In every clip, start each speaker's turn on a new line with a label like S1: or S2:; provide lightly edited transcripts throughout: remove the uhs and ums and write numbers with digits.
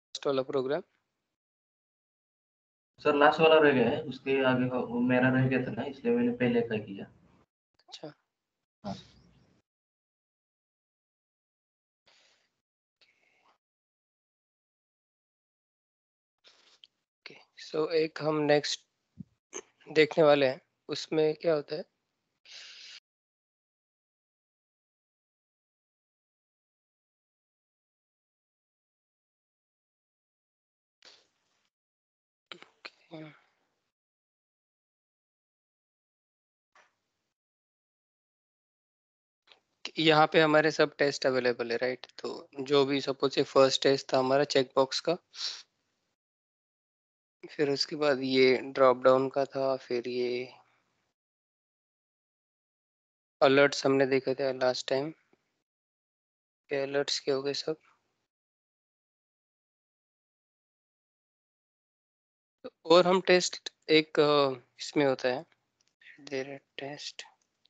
S1: Last वाला programme?
S2: Sir last वाला रह गया है, उसके आगे का वो मेरा रह गया था ना, इसलिए मैंने पहले का किया।
S1: अच्छा,
S2: हाँ।
S1: ओके। सो एक हम नेक्स्ट देखने वाले हैं, उसमें क्या होता है, यहाँ पे हमारे सब टेस्ट अवेलेबल है, राइट? तो जो भी सपोज से फर्स्ट टेस्ट था हमारा चेक बॉक्स का, फिर उसके बाद ये ड्रॉप डाउन का था, फिर ये अलर्ट्स हमने देखे थे लास्ट टाइम, के अलर्ट्स के हो गए सब। और हम टेस्ट एक इसमें होता है देर टेस्ट,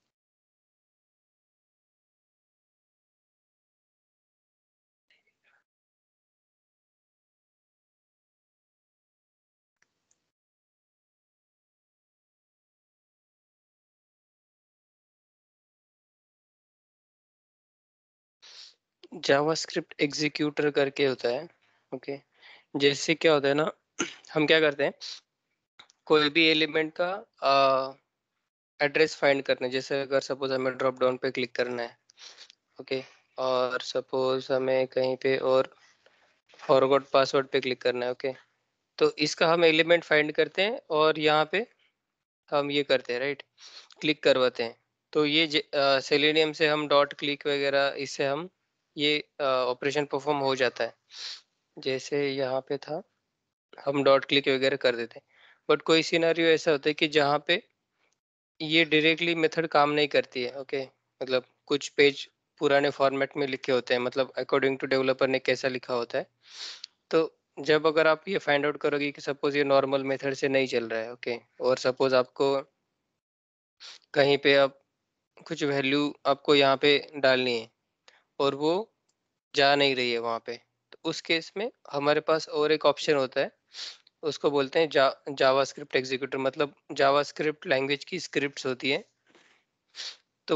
S1: जावास्क्रिप्ट एग्जीक्यूटर करके होता है। ओके, जैसे क्या होता है ना, हम क्या करते हैं, कोई भी एलिमेंट का एड्रेस फाइंड करना है। जैसे अगर सपोज हमें ड्रॉप डाउन पे क्लिक करना है, ओके, और सपोज हमें कहीं पे और फॉरगॉट पासवर्ड पे क्लिक करना है, ओके, तो इसका हम एलिमेंट फाइंड करते हैं और यहाँ पे हम ये करते हैं, राइट, क्लिक करवाते हैं। तो ये सेलेनियम से हम डॉट क्लिक वगैरह, इससे हम ये ऑपरेशन परफॉर्म हो जाता है। जैसे यहाँ पे था, हम डॉट क्लिक वगैरह कर देते हैं। बट कोई सिनेरियो ऐसा होता है कि जहाँ पे ये डायरेक्टली मेथड काम नहीं करती है, ओके, मतलब कुछ पेज पुराने फॉर्मेट में लिखे होते हैं, मतलब अकॉर्डिंग टू डेवलपर ने कैसा लिखा होता है। तो जब अगर आप ये फाइंड आउट करोगे कि सपोज ये नॉर्मल मेथड से नहीं चल रहा है, ओके, और सपोज आपको कहीं पे अब कुछ वैल्यू आपको यहाँ पे डालनी है और वो जा नहीं रही है वहाँ पे, तो उस केस में हमारे पास और एक ऑप्शन होता है, उसको बोलते हैं जावास्क्रिप्ट एग्जीक्यूटर। मतलब जावास्क्रिप्ट लैंग्वेज की स्क्रिप्ट्स होती है, तो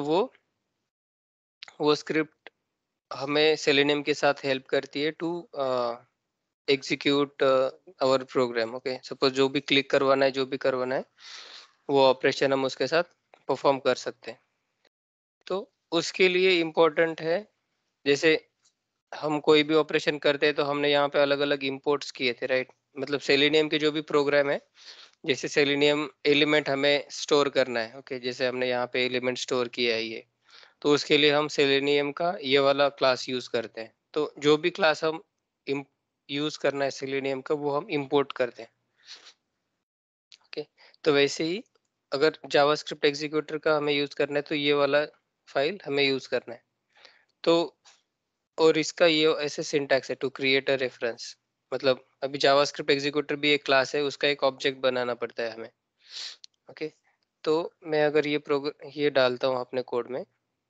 S1: वो स्क्रिप्ट हमें सेलेनियम के साथ हेल्प करती है to execute our program. Okay, suppose जो भी क्लिक करवाना है, जो भी करवाना है, वो ऑपरेशन हम उसके साथ परफॉर्म कर सकते हैं। तो उसके लिए इम्पोर्टेंट है, जैसे हम कोई भी ऑपरेशन करते हैं तो हमने यहाँ पे अलग अलग इंपोर्ट्स किए थे, राइट? मतलब सेलेनियम के जो भी प्रोग्राम है, जैसे सेलेनियम एलिमेंट हमें स्टोर करना है, ओके, जैसे हमने यहाँ पे एलिमेंट स्टोर किया है ये, तो उसके लिए हम सेलेनियम का ये वाला क्लास यूज करते हैं। तो जो भी क्लास हम यूज करना है सेलेनियम का, वो हम इंपोर्ट करते हैं। ओके, तो वैसे ही अगर जावास्क्रिप्ट एग्जीक्यूटर का हमें यूज करना है तो ये वाला फाइल हमें यूज करना है। तो और इसका ये ऐसे सिंटैक्स है, टू क्रिएट अ रेफरेंस, मतलब अभी जावास्क्रिप्ट एग्जीक्यूटर भी एक क्लास है, उसका एक ऑब्जेक्ट बनाना पड़ता है हमें। ओके, तो मैं अगर ये डालता हूँ अपने कोड में,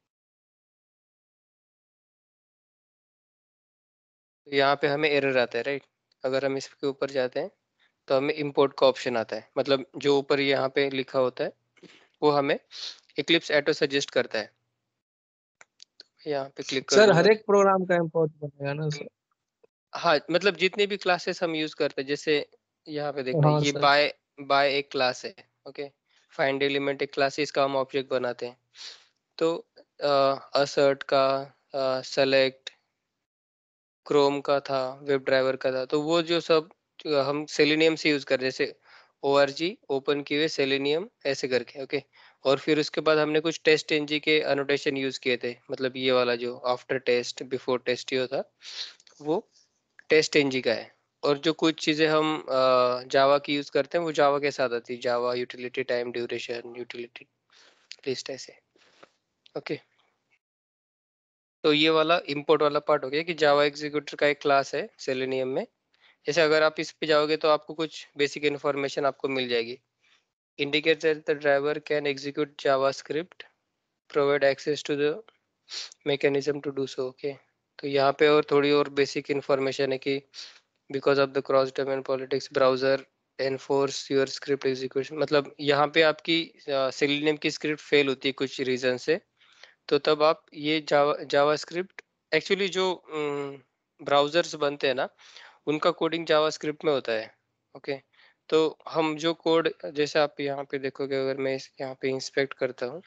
S1: तो यहाँ पे हमें एरर आता है, राइट? अगर हम इसके ऊपर जाते हैं तो हमें इंपोर्ट का ऑप्शन आता है, मतलब जो ऊपर यहाँ पे लिखा होता है वो हमें इक्लिप्स ऑटो सजेस्ट करता है। यहाँ पे क्लिक कर
S3: सर
S1: दूंगा।
S3: हर एक प्रोग्राम का इम्पोर्ट बनेगा ना सर?
S1: हाँ, मतलब जितने भी क्लासेस हम यूज करते हैं, जैसे यहाँ पे देखना,
S3: हाँ
S1: ये
S3: सर।
S1: बाय एक क्लास है, ओके, फाइंड एलिमेंट एक क्लास है, इसका हम ऑब्जेक्ट बनाते हैं। तो असर्ट का, सेलेक्ट, क्रोम का था, वेब ड्राइवर का था, तो वो जो सब जो हम सेलेनियम से यूज कर रहे हैं, जैसे org ओपन किए हुए सेलेनियम ऐसे करके, ओके। और फिर उसके बाद हमने कुछ टेस्ट एनजी के अनोटेशन यूज किए थे, मतलब ये वाला जो आफ्टर टेस्ट बिफोर टेस्ट ये होता, वो टेस्ट एनजी का है। और जो कुछ चीजें हम जावा की यूज करते हैं वो जावा के साथ आती है, Java utility time duration, utility list ऐसे, ओके। तो ये वाला इंपोर्ट वाला पार्ट हो गया कि जावा एग्जीक्यूटर का एक क्लास है सेलेनियम में। जैसे अगर आप इस पे जाओगे तो आपको कुछ बेसिक इन्फॉर्मेशन आपको मिल जाएगी। Indicate that the driver can execute JavaScript, provide access to the mechanism to do so, okay. तो यहाँ पे और थोड़ी और बेसिक इन्फॉर्मेशन है कि because of the cross domain politics browser enforce your script execution, मतलब यहाँ पे आपकी सेलेनियम की स्क्रिप्ट फेल होती है कुछ रीजन से, तो तब आप ये जावा स्क्रिप्ट, एक्चुअली जो ब्राउजर्स बनते हैं ना, उनका कोडिंग जावा स्क्रिप्ट में होता है। ओके, तो हम जो कोड, जैसे आप यहाँ पे देखोगे, अगर मैं यहाँ पे इंस्पेक्ट करता हूँ,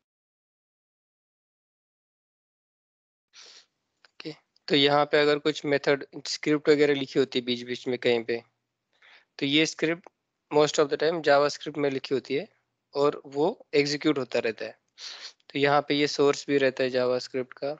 S1: ओके, तो यहाँ पे अगर कुछ मेथड स्क्रिप्ट वगैरह लिखी होती है बीच बीच में कहीं पे, तो ये script most of the time JavaScript में लिखी होती है और वो एग्जीक्यूट होता रहता है। तो यहाँ पे ये सोर्स भी रहता है जावा स्क्रिप्ट का।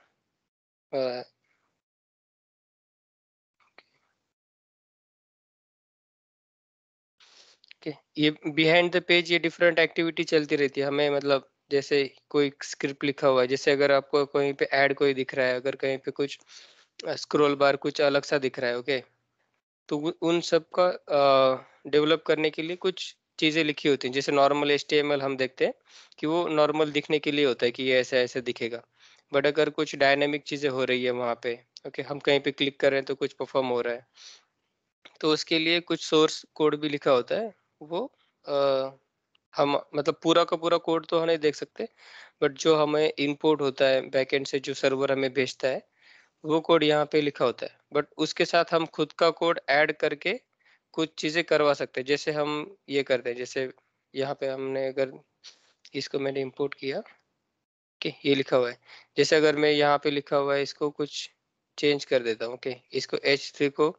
S1: ओके, ये बिहाइंड द पेज ये डिफरेंट एक्टिविटी चलती रहती है हमें, मतलब जैसे कोई स्क्रिप्ट लिखा हुआ है, जैसे अगर आपको कहीं पे ऐड कोई दिख रहा है, अगर कहीं पे कुछ स्क्रॉल बार कुछ अलग सा दिख रहा है, ओके, तो उन सब का डेवलप करने के लिए कुछ चीजें लिखी होती हैं। जैसे नॉर्मल HTML हम देखते हैं कि वो नॉर्मल दिखने के लिए होता है कि ये ऐसे ऐसे दिखेगा, बट अगर कुछ डायनामिक चीजें हो रही है वहाँ पे, ओके, हम कहीं पे क्लिक कर रहे हैं तो कुछ परफॉर्म हो रहा है, तो उसके लिए कुछ सोर्स कोड भी लिखा होता है। वो हम मतलब पूरा का पूरा कोड तो हम नहीं देख सकते, बट जो हमें इनपुट होता है बैकएंड से, जो सर्वर हमें भेजता है, वो कोड यहाँ पे लिखा होता है। बट उसके साथ हम खुद का कोड ऐड करके कुछ चीजें करवा सकते हैं। जैसे हम ये करते हैं, जैसे यहाँ पे हमने अगर इसको मैंने इंपोर्ट किया कि ये लिखा हुआ है, जैसे अगर मैं यहाँ पे लिखा हुआ है इसको कुछ चेंज कर देता हूँ, ओके, इसको H3 को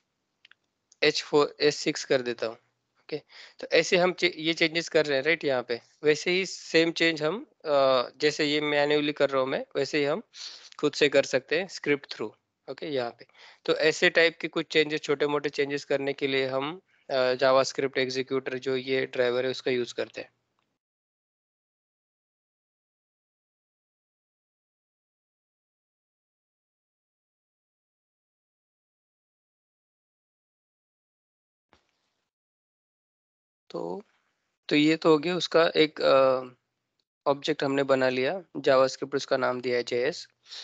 S1: H4 H6 कर देता हूँ, ओके, तो ऐसे हम ये चेंजेस कर रहे हैं राइट यहाँ पे, वैसे ही सेम चेंज हम जैसे ये मैन्युअली कर रहा हूँ मैं, वैसे ही हम खुद से कर सकते हैं स्क्रिप्ट थ्रू। ओके, यहाँ पे तो ऐसे टाइप के कुछ चेंजेस, छोटे मोटे चेंजेस करने के लिए हम जावास्क्रिप्ट एग्जीक्यूटर जो ये ड्राइवर है उसका यूज करते हैं। तो ये तो हो गया उसका एक ऑब्जेक्ट हमने बना लिया जावास्क्रिप्ट, उसका नाम दिया है JS।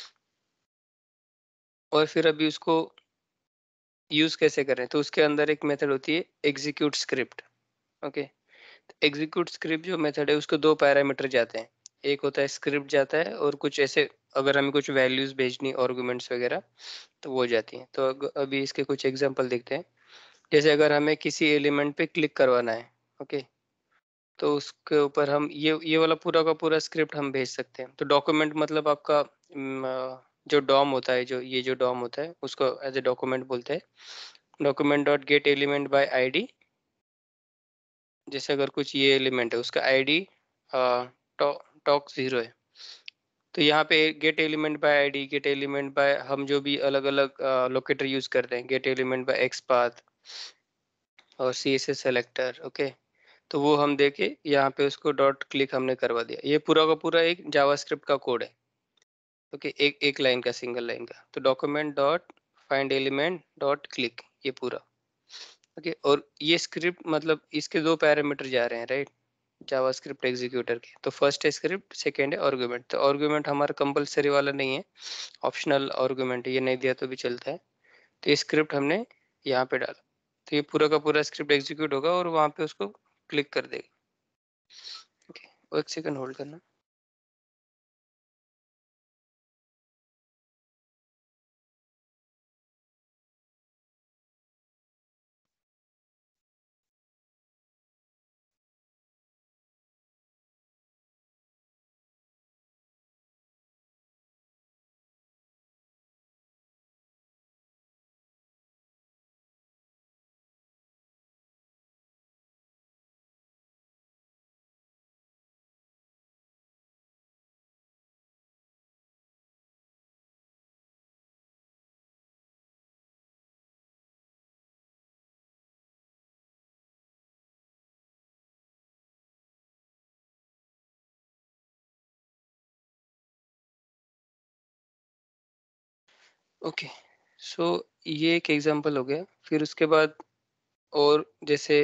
S1: और फिर अभी उसको यूज कैसे करें, तो उसके अंदर एक मेथड होती है execute script. Okay, execute script जो मेथड है उसको दो पैरामीटर जाते हैं, एक होता है स्क्रिप्ट जाता है, और कुछ ऐसे अगर हमें कुछ वैल्यूज भेजनी, आर्गुमेंट्स वगैरह, तो वो जाती हैं। तो अभी इसके कुछ एग्जांपल देखते हैं। जैसे अगर हमें किसी एलिमेंट पे क्लिक करवाना है, ओके, तो उसके ऊपर हम ये वाला पूरा का पूरा स्क्रिप्ट हम भेज सकते हैं। तो डॉक्यूमेंट मतलब आपका जो डॉम होता है, जो ये जो डॉम होता है उसको एज ए डॉक्यूमेंट बोलते हैं। Document dot get element by ID, जैसे अगर कुछ ये एलिमेंट है उसका ID टॉक 0 है, तो यहाँ पे get element by ID, get element by, हम जो भी अलग अलग लोकेटर यूज करते हैं, गेट एलिमेंट बाय XPath और CSS सेलेक्टर, ओके, तो वो हम देके यहाँ पे उसको डॉट क्लिक हमने करवा दिया। ये पूरा का पूरा एक जावास्क्रिप्ट का कोड है, ओके, एक एक लाइन का, सिंगल लाइन का। तो document dot find element dot click, ये पूरा, ओके। और ये स्क्रिप्ट मतलब इसके दो पैरामीटर जा रहे हैं राइट, जावास्क्रिप्ट एग्जीक्यूटर के। तो फर्स्ट है स्क्रिप्ट, सेकेंड है आर्गुमेंट। तो आर्गुमेंट हमारा कंपलसरी वाला नहीं है, ऑप्शनल आर्गुमेंट है, ये नहीं दिया तो भी चलता है। तो ये स्क्रिप्ट हमने यहाँ पे डाला, तो ये पूरा का पूरा स्क्रिप्ट एग्जीक्यूट होगा और वहाँ पे उसको क्लिक कर देगा। ओके, और एक सेकंड होल्ड करना। ओके, सो ये एक एग्जांपल हो गया। फिर उसके बाद और जैसे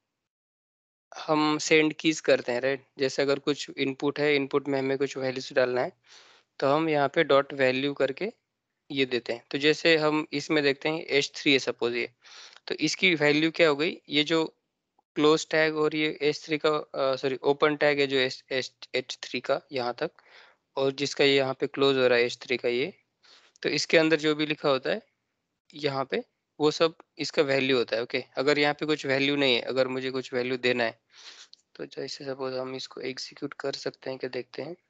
S1: हम सेंड कीज करते हैं राइट, जैसे अगर कुछ इनपुट है, इनपुट में हमें कुछ वैल्यूज डालना है, तो हम यहाँ पे डॉट वैल्यू करके ये देते हैं। तो जैसे हम इसमें देखते हैं h3 है सपोज ये, तो इसकी वैल्यू क्या हो गई, ये जो क्लोज टैग और ये h3 का सॉरी ओपन टैग है जो h3 का यहाँ तक, और जिसका ये यहाँ पे क्लोज हो रहा है h3 का ये, तो इसके अंदर जो भी लिखा होता है यहाँ पे वो सब इसका वैल्यू होता है। ओके, अगर यहाँ पे कुछ वैल्यू नहीं है, अगर मुझे कुछ वैल्यू देना है, तो जैसे सपोज हम इसको एग्जीक्यूट कर सकते हैं, क्या देखते हैं।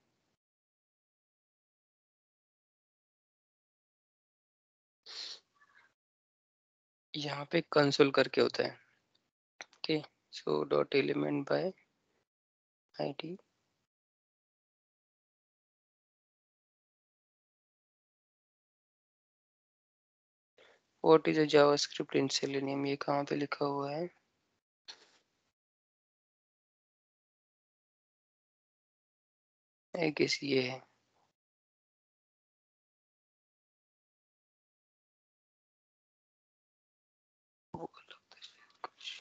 S1: यहाँ पे कंसोल करके होता है। Okay, so dot element by ID, what is a JavaScript in Selenium, ये कहाँ पे लिखा हुआ है। आई गेस ये है। वो लगता है कुछ।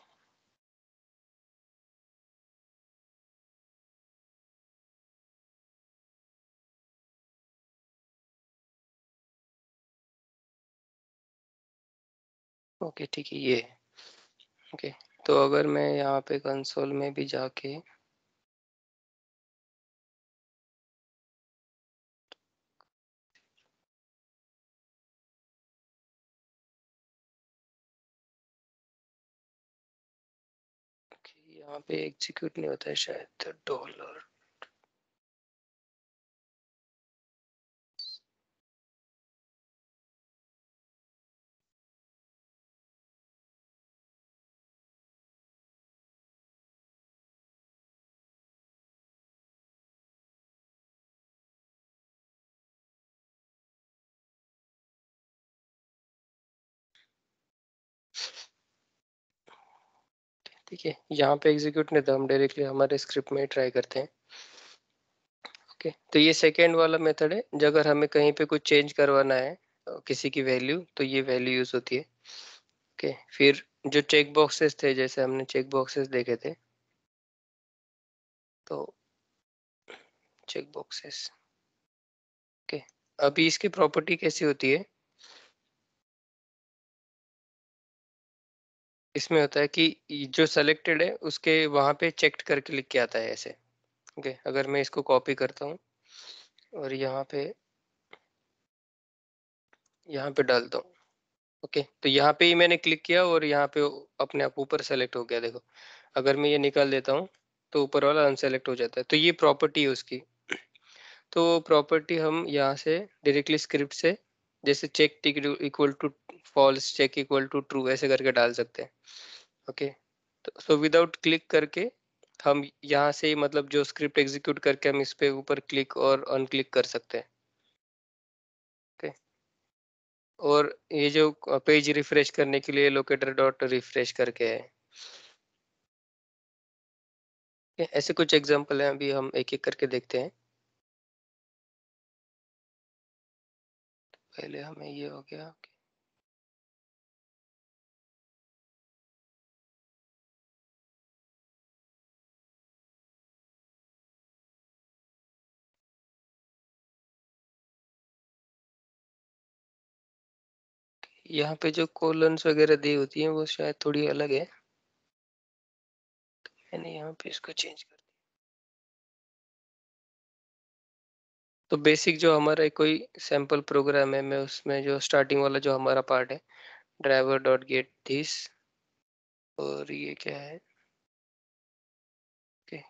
S1: ओके ठीक है, ये है। ओके, तो अगर मैं यहाँ पे कंसोल में भी जाके यहाँ पे एग्जीक्यूट नहीं होता है शायद, डॉलर। ठीक है, यहाँ पे एग्जीक्यूट नहीं था, हम डायरेक्टली हमारे स्क्रिप्ट में ही ट्राई करते हैं। ओके, तो ये सेकेंड वाला मेथड है, जो अगर हमें कहीं पे कुछ चेंज करवाना है किसी की वैल्यू, तो ये वैल्यू यूज होती है। ओके, फिर जो चेक बॉक्सेस थे, जैसे हमने चेक बॉक्सेस देखे थे, तो चेक बॉक्सेस। ओके, अभी इसकी प्रॉपर्टी कैसी होती है, इसमें होता है कि जो सेलेक्टेड है उसके वहां पे चेक्ड करके लिख के आता है ऐसे। ओके, अगर मैं इसको कॉपी करता हूँ और यहाँ पे डालता हूँ। ओके, तो यहाँ पे ही मैंने क्लिक किया और यहाँ पे अपने आप ऊपर सेलेक्ट हो गया, देखो। अगर मैं ये निकाल देता हूँ तो ऊपर वाला अनसेलेक्ट हो जाता है, तो ये प्रॉपर्टी है उसकी। तो प्रॉपर्टी हम यहाँ से डायरेक्टली स्क्रिप्ट से, जैसे check tick equal to false, check equal to true, ऐसे करके डाल सकते हैं। ओके, तो सो विदाउट क्लिक करके हम यहाँ से मतलब जो स्क्रिप्ट एग्जीक्यूट करके हम इस पे ऊपर क्लिक और अनक्लिक कर सकते हैं। ओके, और ये जो पेज रिफ्रेश करने के लिए लोकेटर डॉट रिफ्रेश करके है। ऐसे कुछ एग्जांपल हैं, अभी हम एक एक करके देखते हैं। पहले हमें ये हो गया। यहाँ पे जो कॉलम्स वगैरह दी होती हैं वो शायद थोड़ी अलग है, मैंने यहाँ पे इसको चेंज कर दिया। तो बेसिक जो हमारा कोई सैंपल प्रोग्राम है, मैं उसमें जो स्टार्टिंग वाला जो हमारा पार्ट है, ड्राइवर डॉट गेट दिस, और ये क्या है, ओके,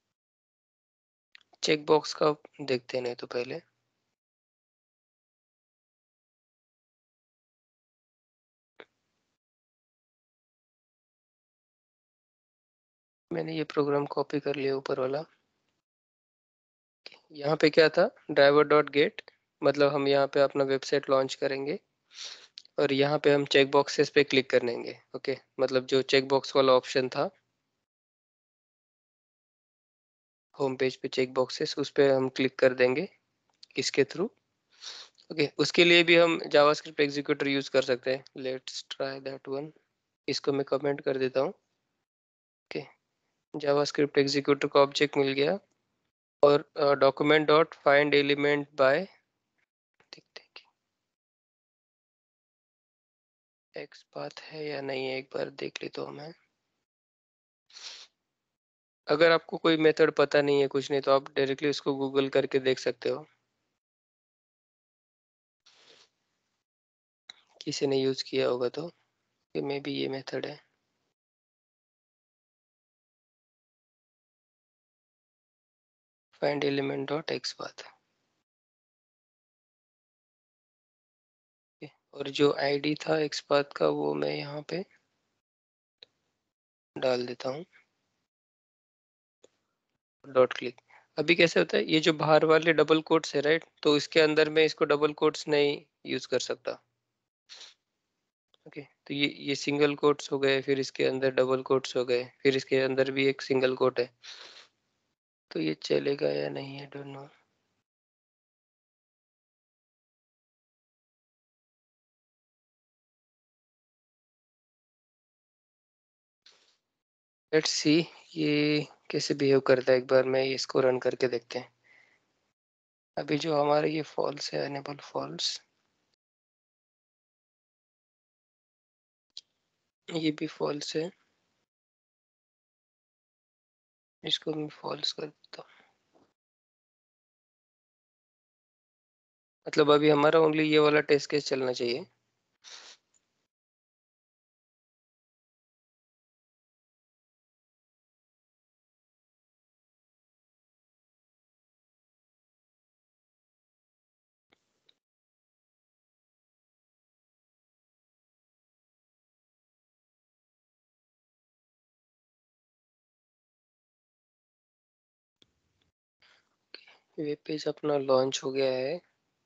S1: चेक बॉक्स का देखते हैं, नहीं तो पहले मैंने ये प्रोग्राम कॉपी कर लिया ऊपर वाला। यहाँ पे क्या था, ड्राइवर डॉट गेट, मतलब हम यहाँ पे अपना वेबसाइट लॉन्च करेंगे और यहाँ पे हम चेक बॉक्सेस पे क्लिक करेंगे। ओके, मतलब जो चेक बॉक्स वाला ऑप्शन था होम पेज पे, चेक बॉक्सेस, उस पे हम क्लिक कर देंगे इसके थ्रू। ओके, उसके लिए भी हम जावास्क्रिप्ट एग्जीक्यूटर यूज कर सकते हैं, लेट्स ट्राई दैट वन। इसको मैं कमेंट कर देता हूँ। ओके, जावास्क्रिप्ट एग्जीक्यूटर का ऑब्जेक्ट मिल गया, और document dot find element by, देखते हैं एक्स पाथ है या नहीं है एक बार देख लेता हूँ मैं। अगर आपको कोई मेथड पता नहीं है कुछ नहीं तो आप डायरेक्टली उसको गूगल करके देख सकते हो, किसी ने यूज किया होगा तो कि मे बी ये मेथड है। Find element dot XPath, और जो आईडी था एक्स पाथ का वो मैं यहाँ पे डाल देता हूँ, डॉट क्लिक। अभी कैसे होता है ये जो बाहर वाले डबल कोट्स है राइट, तो इसके अंदर मैं इसको डबल कोट्स नहीं यूज कर सकता। ओके तो ये सिंगल कोट्स हो गए, फिर इसके अंदर डबल कोट्स हो गए, फिर इसके अंदर भी एक सिंगल कोट है, तो ये चलेगा या नहीं I don't know. Let's see ये कैसे बिहेव करता है, एक बार मैं इसको रन करके देखते हैं। अभी जो हमारा ये फॉल्स है, एनेबल फॉल्स, ये भी फॉल्स है, इसको मैं फॉल्स कर देता हूँ। मतलब अभी हमारा ओनली ये वाला टेस्ट केस चलना चाहिए। वेब पेज अपना लॉन्च हो गया है,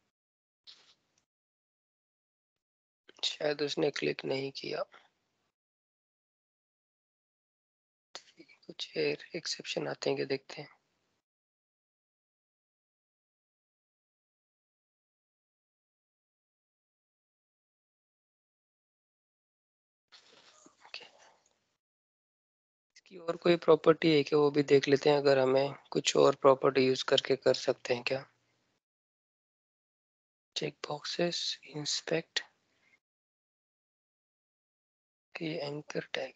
S1: शायद उसने क्लिक नहीं किया, कुछ एक्सेप्शन आते हैं क्या देखते हैं। Okay. इसकी और कोई प्रॉपर्टी है क्या वो भी देख लेते हैं, अगर हमें कुछ और प्रॉपर्टी यूज करके कर सकते हैं क्या। चेक बॉक्सेस, इंस्पेक्ट, ये एंकर टैग,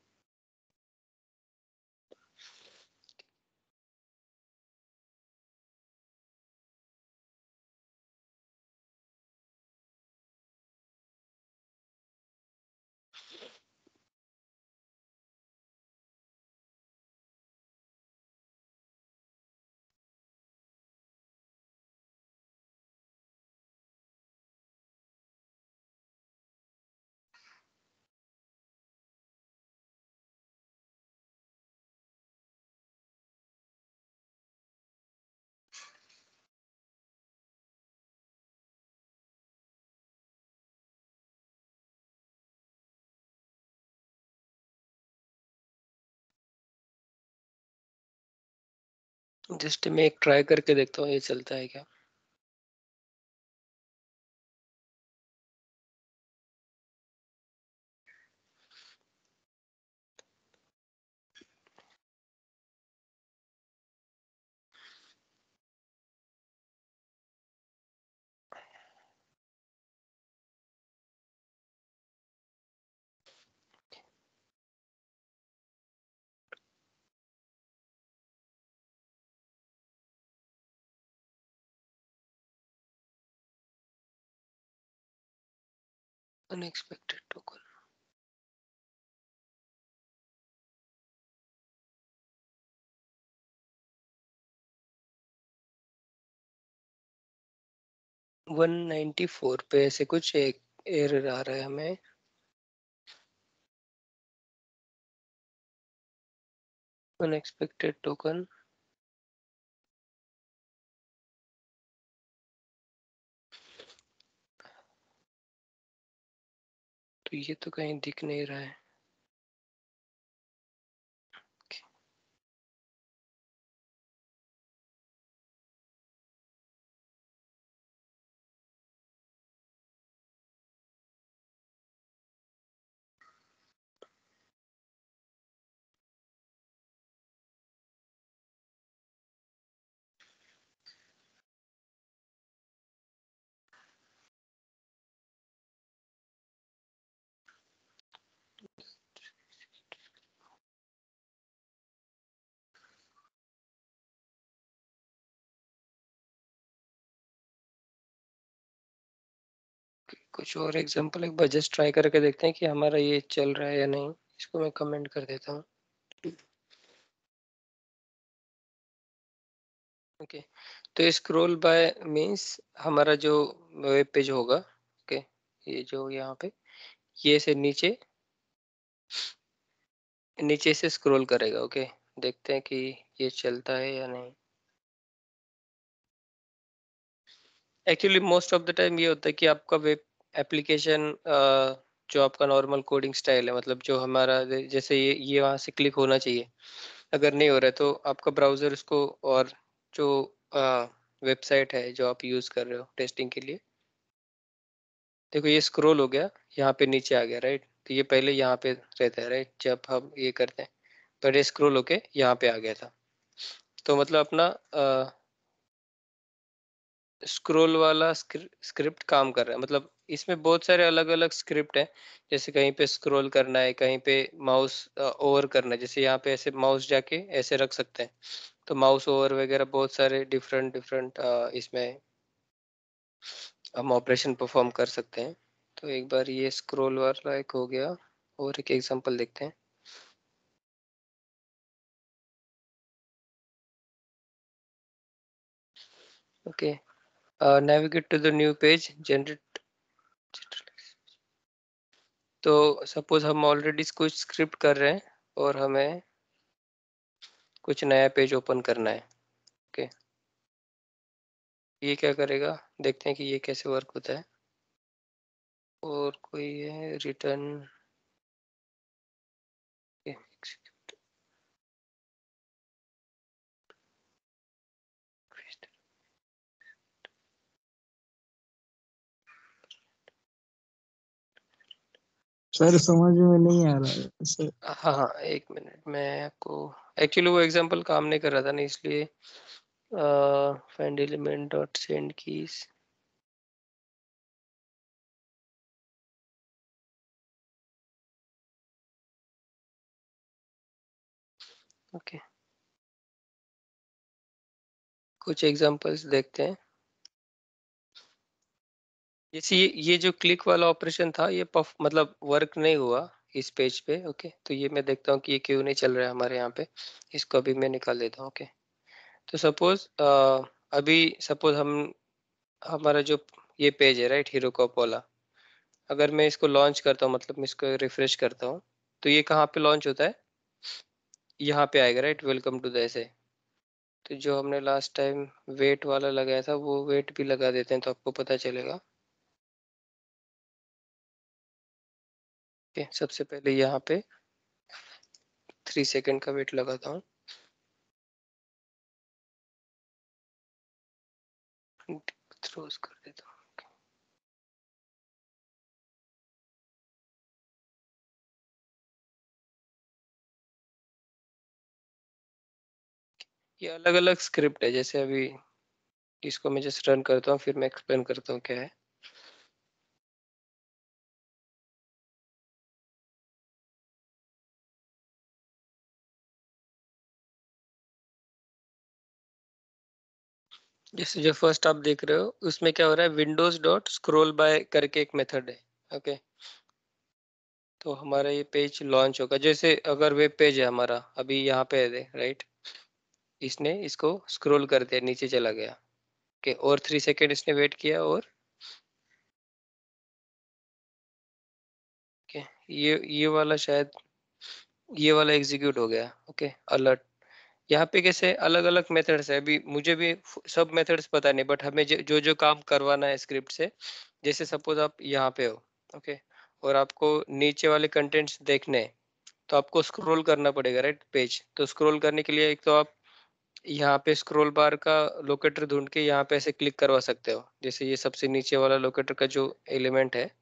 S1: जस्ट मैं एक ट्राई करके देखता हूँ ये चलता है क्या। अनएक्सपेक्टेड टोकन, 194 पे ऐसे कुछ एक एरर आ रहा है हमें। अनएक्सपेक्टेड टोकन, तो ये तो कहीं दिख नहीं रहा है। कुछ और एग्जांपल एक बार जस्ट ट्राई करके देखते हैं कि हमारा ये चल रहा है या नहीं। इसको मैं कमेंट कर देता हूँ। ओके, तो स्क्रॉल बाय मींस हमारा जो वेब पेज होगा, ओके, ये जो यहाँ पे ये से नीचे नीचे से स्क्रॉल करेगा। ओके, देखते हैं कि ये चलता है या नहीं। Actually most of the time ये होता है कि आपका वेब एप्लीकेशन जो आपका नॉर्मल कोडिंग स्टाइल है, मतलब जो हमारा जैसे ये वहाँ से क्लिक होना चाहिए, अगर नहीं हो रहा है तो आपका ब्राउजर उसको, और जो वेबसाइट है जो आप यूज कर रहे हो टेस्टिंग के लिए, देखो ये स्क्रॉल हो गया, यहाँ पे नीचे आ गया, राइट। तो ये पहले यहाँ पे रहता है, राइट, जब हम ये करते हैं, पर ये स्क्रॉल होके यहाँ पे आ गया था। तो मतलब अपना स्क्रॉल वाला स्क्रिप्ट काम कर रहा है, मतलब इसमें बहुत सारे अलग अलग स्क्रिप्ट हैं। जैसे कहीं पे स्क्रॉल करना है, कहीं पे माउस ओवर करना है, जैसे यहाँ पे ऐसे माउस जाके ऐसे रख सकते हैं, तो माउस ओवर वगैरह बहुत सारे डिफरेंट डिफरेंट इसमें हम ऑपरेशन परफॉर्म कर सकते हैं। तो एक बार ये स्क्रॉल वाला एक हो गया, और एक एग्जांपल देखते हैं। Okay, navigate to the new page, generate। तो सपोज हम ऑलरेडी कुछ स्क्रिप्ट कर रहे हैं और हमें कुछ नया पेज ओपन करना है। ओके, ये क्या करेगा, देखते हैं कि ये कैसे वर्क होता है। और कोई है रिटर्न,
S3: सर समझ में नहीं आ रहा है सर।
S1: हाँ हाँ, एक मिनट, मैं आपको एक्चुअली वो एग्जांपल काम नहीं कर रहा था ना, इसलिए find element dot send keys. Okay, कुछ एग्जांपल्स देखते हैं। जैसे ये जो क्लिक वाला ऑपरेशन था, ये मतलब वर्क नहीं हुआ इस पेज पे। ओके, तो ये मैं देखता हूँ कि ये क्यों नहीं चल रहा है हमारे यहाँ पे। इसको अभी मैं निकाल देता हूँ। ओके, तो सपोज अभी सपोज हमारा जो ये पेज है, राइट, हीरो कॉप वाला, अगर मैं इसको लॉन्च करता हूँ, मतलब मैं इसको रिफ्रेश करता हूँ, तो ये कहाँ पे लॉन्च होता है, यहाँ पे आएगा, राइट, वेलकम टू द ऐसे। तो जो हमने लास्ट टाइम वेट वाला लगाया था, वो वेट भी लगा देते हैं तो आपको पता चलेगा। ओके, सबसे पहले यहाँ पे 3 सेकंड का वेट लगाता हूँ, थ्रोज कर देता हूँ। ये अलग अलग स्क्रिप्ट है, जैसे अभी इसको मैं जस्ट रन करता हूँ, फिर मैं एक्सप्लेन करता हूँ क्या है। जैसे जो फर्स्ट आप देख रहे हो, उसमें क्या हो रहा है, विंडोज डॉट स्क्रोल बाय करके एक मेथड है। ओके, तो हमारा ये पेज लॉन्च होगा, जैसे अगर वेब पेज है हमारा अभी यहाँ पे है, राइट, इसने इसको स्क्रॉल कर दिया, नीचे चला गया। ओके, और 3 सेकंड इसने वेट किया, और ओके, ये वाला शायद ये वाला एग्जीक्यूट हो गया। Okay, alert. यहाँ पे कैसे अलग अलग मेथड्स है, अभी मुझे भी सब मेथड्स पता नहीं, बट हमें जो जो काम करवाना है स्क्रिप्ट से, जैसे सपोज आप यहाँ पे हो, ओके, और आपको नीचे वाले कंटेंट्स देखने हैं, तो आपको स्क्रॉल करना पड़ेगा, राइट, पेज। तो स्क्रॉल करने के लिए एक तो आप यहाँ पे स्क्रॉल बार का लोकेटर ढूंढ के यहाँ पे ऐसे क्लिक करवा सकते हो, जैसे ये सबसे नीचे वाला लोकेटर का जो एलिमेंट है,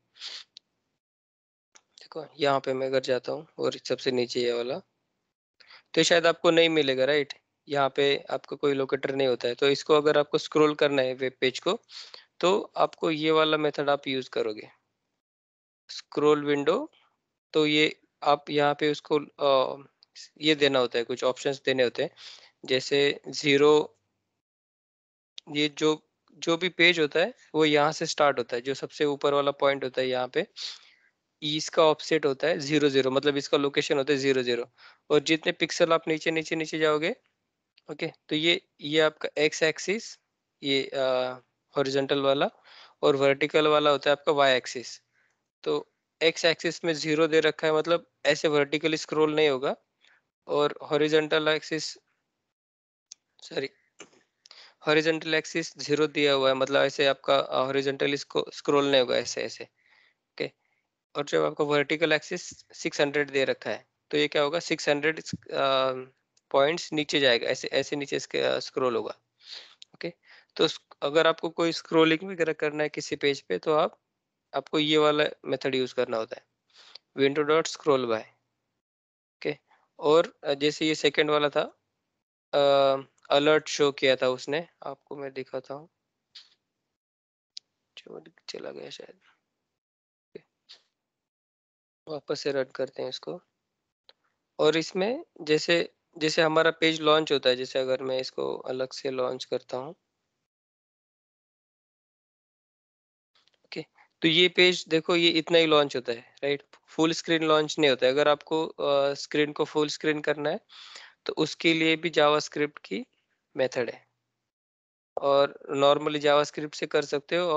S1: देखो यहाँ पे मैं अगर जाता हूँ और सबसे नीचे ये वाला, तो शायद आपको नहीं मिलेगा, राइट, यहाँ पे आपका कोई लोकेटर नहीं होता है। तो इसको अगर आपको स्क्रॉल करना है वेब पेज को, तो आपको ये वाला मेथड आप यूज करोगे, स्क्रॉल विंडो। तो ये आप यहाँ पे उसको ये देना होता है, कुछ ऑप्शंस देने होते हैं, जैसे जीरो, ये जो जो भी पेज होता है वो यहाँ से स्टार्ट होता है, जो सबसे ऊपर वाला पॉइंट होता है यहाँ पे, इसका ऑफसेट होता है 0 0, मतलब इसका लोकेशन होता है 0 0, और जितने पिक्सल आप नीचे नीचे नीचे जाओगे, ओके, तो ये आपका एक्स एक्सिस, ये हॉरिजॉन्टल वाला, और वर्टिकल वाला होता है आपका वाई एक्सिस। तो एक्स एक्सिस में 0 दे रखा है, मतलब ऐसे वर्टिकली स्क्रॉल नहीं होगा, और horizontal axis, sorry, horizontal axis 0 दिया हुआ है, मतलब ऐसे आपका हॉरिजॉन्टली स्क्रॉल नहीं होगा ऐसे ऐसे, ओके। और जब आपका वर्टिकल एक्सिस 600 दे रखा है, तो ये क्या होगा, 600 पॉइंट्स नीचे जाएगा, ऐसे ऐसे नीचे स्क्रॉल होगा, ओके। तो अगर आपको कोई स्क्रॉलिंग वगैरह करना है किसी पेज पे, तो आपको ये वाला मेथड यूज करना होता है, window dot scroll by, okay. और जैसे ये सेकंड वाला था, अलर्ट शो किया था उसने, आपको मैं दिखाता हूँ, चला गया शायद, वापस से रन करते हैं इसको। और इसमें जैसे जैसे हमारा पेज लॉन्च होता है, जैसे अगर मैं इसको अलग से लॉन्च करता हूँ, ओके, तो ये पेज देखो, ये इतना ही लॉन्च होता है, राइट, फुल स्क्रीन लॉन्च नहीं होता है। अगर आपको स्क्रीन को फुल स्क्रीन करना है, तो उसके लिए भी जावास्क्रिप्ट की मेथड है, और नॉर्मली जावास्क्रिप्ट से कर सकते हो,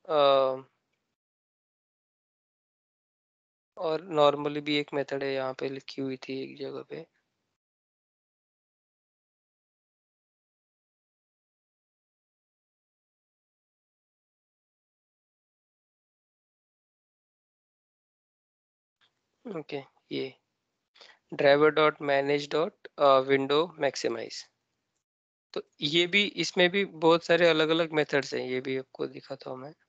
S1: और नॉर्मली भी एक मेथड है, यहाँ पे लिखी हुई थी एक जगह पे, ओके, ये driver dot manage dot window maximize. तो ये भी, इसमें भी बहुत सारे अलग अलग मेथड्स हैं, ये भी आपको दिखाता हूँ मैं।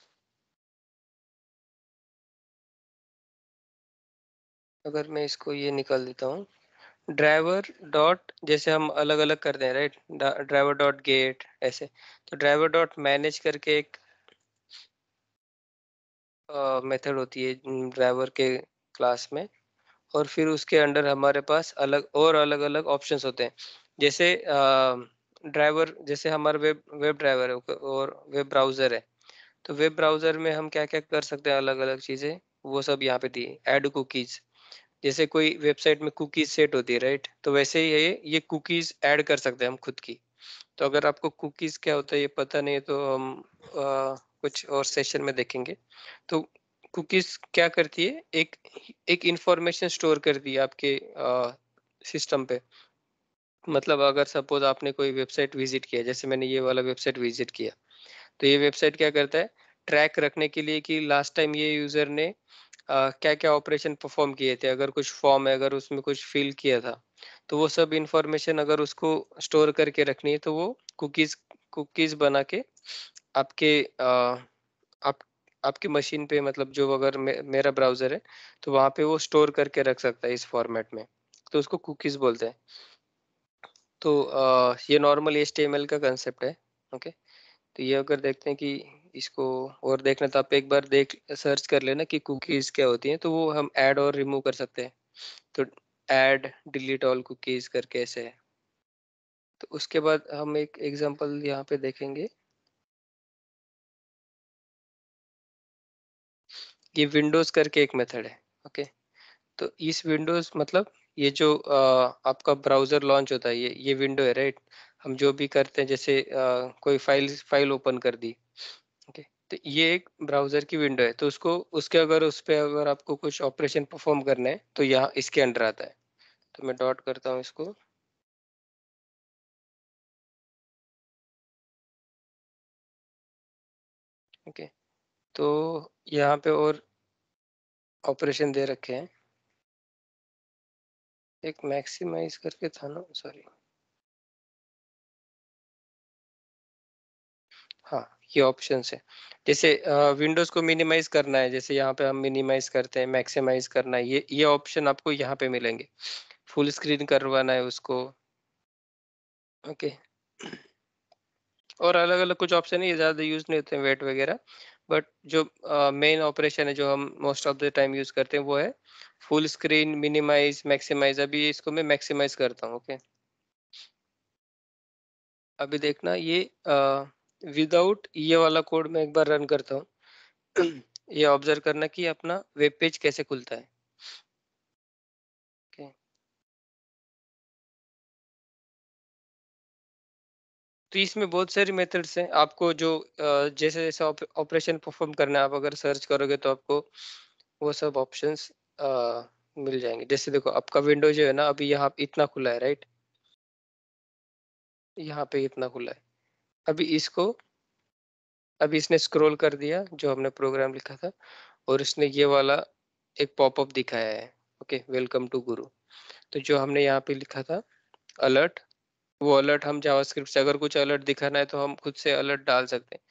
S1: अगर मैं इसको ये निकाल देता हूँ, ड्राइवर डॉट, जैसे हम अलग अलग करते हैं, राइट, ड्राइवर डॉट गेट ऐसे, तो ड्राइवर डॉट मैनेज करके एक मेथड होती है ड्राइवर के क्लास में, और फिर उसके अंडर हमारे पास अलग अलग ऑप्शंस होते हैं, जैसे ड्राइवर, जैसे हमारा वेब वेब ड्राइवर है और वेब ब्राउजर है, तो वेब ब्राउजर में हम क्या क्या कर सकते हैं, अलग अलग चीजें, वो सब यहाँ पे दी, ऐड कुकीज, जैसे कोई वेबसाइट में कुकीज सेट होती है, राइट, तो वैसे ही ये कुकीज ऐड कर सकते हैं हम खुद की। तो अगर आपको कुकीज क्या होता है ये पता नहीं है, तो हम कुछ और सेशन में देखेंगे। तो कुकीज क्या करती है, एक एक इंफॉर्मेशन स्टोर करती है आपके सिस्टम पे। मतलब अगर सपोज आपने कोई वेबसाइट विजिट किया, जैसे मैंने ये वाला वेबसाइट विजिट किया, तो ये वेबसाइट क्या करता है, ट्रैक रखने के लिए कि लास्ट टाइम ये यूजर ने क्या क्या ऑपरेशन परफॉर्म किए थे, अगर कुछ फॉर्म है, अगर उसमें कुछ फिल किया था, तो वो सब इंफॉर्मेशन अगर उसको स्टोर करके रखनी है, तो वो कुकीज कुकीज बना के आपके आप आपकी मशीन पे, मतलब जो अगर मेरा ब्राउजर है, तो वहां पे वो स्टोर करके रख सकता है इस फॉर्मेट में, तो उसको कुकीज बोलते हैं। तो ये नॉर्मल HTML का कंसेप्ट है, ओके। तो ये अगर देखते हैं कि इसको और देखना, तो आप एक बार देख सर्च कर लेना कि कुकीज क्या होती हैं, तो वो हम ऐड और रिमूव कर सकते हैं। तो ऐड डिलीट ऑल कुकीज करके ऐसे है। तो उसके बाद हम एक एग्जांपल यहाँ पे देखेंगे, ये विंडोज करके एक मेथड है, ओके। तो इस विंडोज, मतलब ये जो आपका ब्राउजर लॉन्च होता है, ये विंडो है, राइट। हम जो भी करते हैं, जैसे कोई फाइल ओपन कर दी, ओके, तो ये एक ब्राउजर की विंडो है, तो उसको उसके अगर उस पे अगर आपको कुछ ऑपरेशन परफॉर्म करना है, तो यहाँ इसके अंडर आता है। तो मैं डॉट करता हूँ इसको, ओके। तो यहाँ पे और ऑपरेशन दे रखे हैं, एक मैक्सिमाइज करके था ना, सॉरी, हाँ, ये ऑप्शन है। जैसे विंडोज को मिनिमाइज करना है, जैसे यहाँ पे हम मिनिमाइज करते हैं, मैक्सिमाइज करना है, ये ऑप्शन आपको यहाँ पे मिलेंगे। फुल स्क्रीन करवाना है उसको, ओके। और अलग अलग कुछ ऑप्शन है, ये ज्यादा यूज नहीं होते हैं, वेट वगैरह। बट जो मेन ऑपरेशन है, जो हम most of the time use करते हैं, वो है फुल स्क्रीन, मिनिमाइज, मैक्सिमाइज। अभी इसको मैं मैक्सिमाइज करता हूँ, ओके। अभी देखना, ये विदाउट ये वाला कोड मैं एक बार रन करता हूँ। ये ऑब्जर्व करना कि अपना वेब पेज कैसे खुलता है। okay. तो इसमें बहुत सारी मेथड्स हैं, आपको जो जैसे जैसे ऑपरेशन परफॉर्म करना है, आप अगर सर्च करोगे तो आपको वो सब ऑप्शंस मिल जाएंगे। जैसे देखो आपका विंडो जो है ना, अभी यहाँ इतना खुला है, राइट, यहाँ पे इतना खुला है। अभी इसको, अभी इसने स्क्रॉल कर दिया जो हमने प्रोग्राम लिखा था, और इसने ये वाला एक पॉपअप दिखाया है, ओके, वेलकम टू गुरु। तो जो हमने यहाँ पे लिखा था अलर्ट, वो अलर्ट हम जावास्क्रिप्ट से अगर कुछ अलर्ट दिखाना है तो हम खुद से अलर्ट डाल सकते हैं।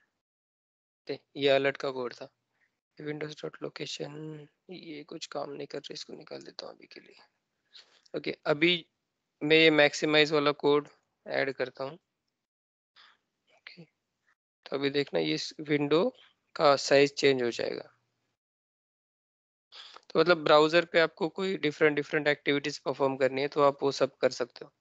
S1: ये अलर्ट का कोड था। विंडोज डॉट लोकेशन, ये कुछ काम नहीं कर रहा, इसको निकाल देता हूँ अभी के लिए। ओके, अभी मैं ये मैक्सिमाइज वाला कोड ऐड करता हूँ। ओके, तो अभी देखना ये विंडो का साइज चेंज हो जाएगा। तो मतलब ब्राउजर पे आपको कोई डिफरेंट डिफरेंट एक्टिविटीज परफॉर्म करनी है तो आप वो सब कर सकते हो।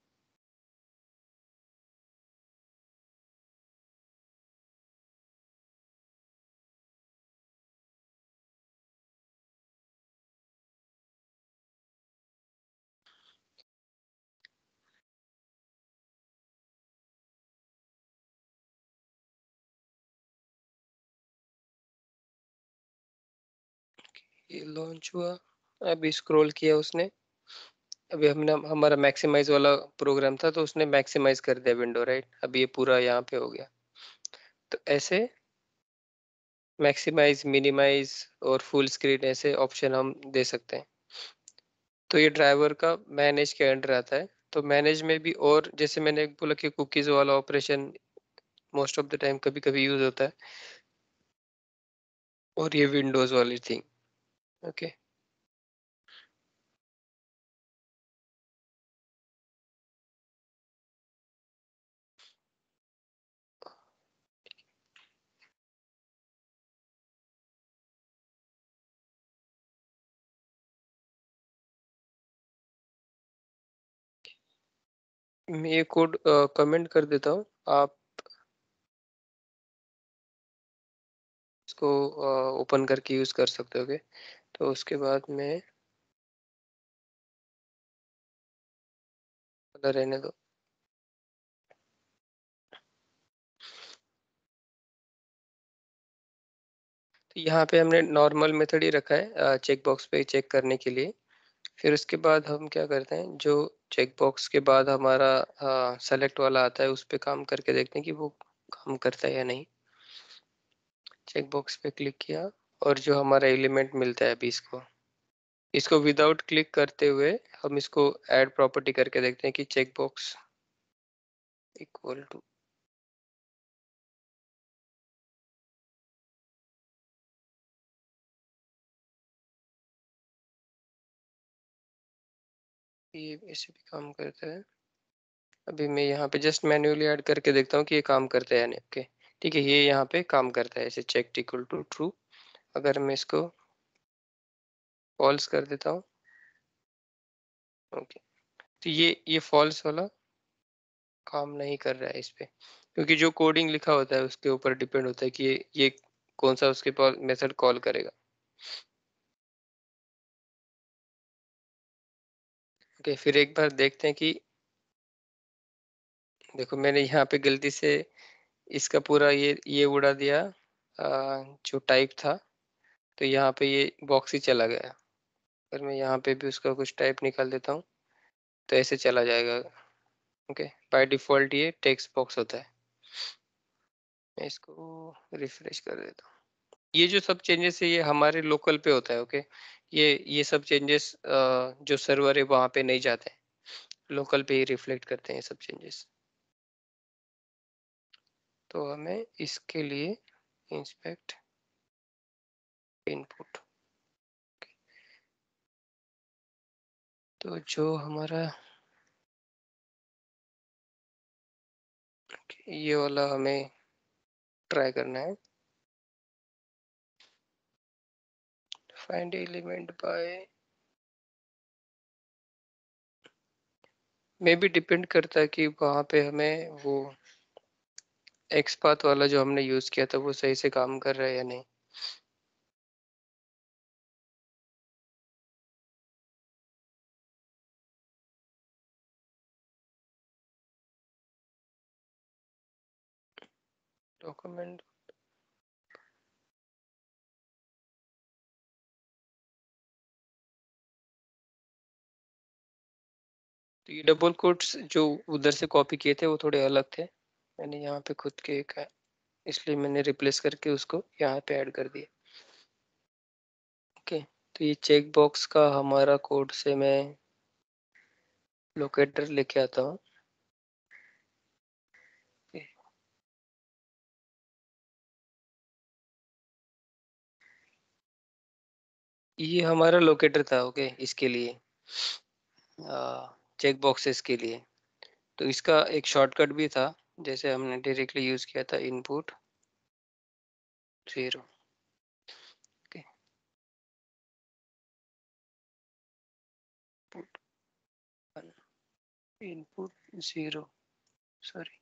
S1: ये लॉन्च हुआ, अभी स्क्रॉल किया उसने, अभी हमने हमारा मैक्सिमाइज वाला प्रोग्राम था तो उसने मैक्सिमाइज कर दिया विंडो, राइट। अभी ये पूरा यहाँ पे हो गया। तो ऐसे मैक्सिमाइज, मिनिमाइज और फुल स्क्रीन ऐसे ऑप्शन हम दे सकते हैं। तो ये ड्राइवर का मैनेज के अंडर आता है। तो मैनेज में भी, और जैसे मैंने बोला कि कुकीज वाला operation most of the time कभी कभी यूज होता है, और ये विंडोज वाली थिंग, ओके। मैं ये कोड कमेंट कर देता हूँ, आप इसको ओपन करके यूज कर सकते होगे। तो उसके बाद में रहने दो। तो यहाँ पे हमने नॉर्मल मेथड ही रखा है चेक बॉक्स पे चेक करने के लिए। फिर उसके बाद हम क्या करते हैं, जो चेक बॉक्स के बाद हमारा सेलेक्ट वाला आता है उस पे काम करके देखते हैं कि वो काम करता है या नहीं। चेक बॉक्स पे क्लिक किया, और जो हमारा एलिमेंट मिलता है अभी इसको, इसको विदाउट क्लिक करते हुए हम इसको ऐड प्रॉपर्टी करके देखते हैं कि चेक बॉक्स इक्वल टू, ये ऐसे भी काम करता है। अभी मैं यहाँ पे जस्ट मैन्युअली ऐड करके देखता हूँ कि ये काम करता है या नहीं। ओके, ठीक है, ये यहाँ पे काम करता है ऐसे, चेक इक्वल टू ट्रू। अगर मैं इसको फॉल्स कर देता हूँ, ओके, तो ये फॉल्स वाला काम नहीं कर रहा है इस पे, क्योंकि जो कोडिंग लिखा होता है उसके ऊपर डिपेंड होता है कि ये कौन सा उसके पास मेथड कॉल करेगा। ओके, फिर एक बार देखते हैं कि, देखो मैंने यहाँ पे गलती से इसका पूरा ये उड़ा दिया जो टाइप था। तो यहाँ पे ये बॉक्स ही चला गया। पर मैं यहाँ पे भी उसका कुछ टाइप निकाल देता हूँ तो ऐसे चला जाएगा। ओके, बाय डिफॉल्ट ये टेक्स्ट बॉक्स होता है। मैं इसको रिफ्रेश कर देता हूँ। ये जो सब चेंजेस है ये हमारे लोकल पे होता है, ओके। ये सब चेंजेस जो सर्वर है वहाँ पे नहीं जाते हैं, लोकल पे ही रिफ्लेक्ट करते हैं ये सब चेंजेस। तो हमें इसके लिए इंस्पेक्ट इनपुट, तो जो हमारा ये वाला हमें ट्राई करना है, फाइंड एलिमेंट बाय, मे भी डिपेंड करता है कि वहाँ पे हमें वो एक्सपाथ वाला जो हमने यूज किया था वो सही से काम कर रहा है या नहीं। डॉक्यूमेंट तो ये डबल कोट्स जो उधर से कॉपी किए थे वो थोड़े अलग थे, मैंने यहाँ पे खुद के एक है इसलिए मैंने रिप्लेस करके उसको यहाँ पे ऐड कर दिया। ओके, तो ये चेक बॉक्स का हमारा कोड से मैं लोकेटर लेके आता हूँ। ये हमारा लोकेटर था, ओके, इसके लिए चेक बॉक्सेस के लिए। तो इसका एक शॉर्टकट भी था, जैसे हमने डायरेक्टली यूज किया था इनपुट 0। ओके, इनपुट 0, सॉरी,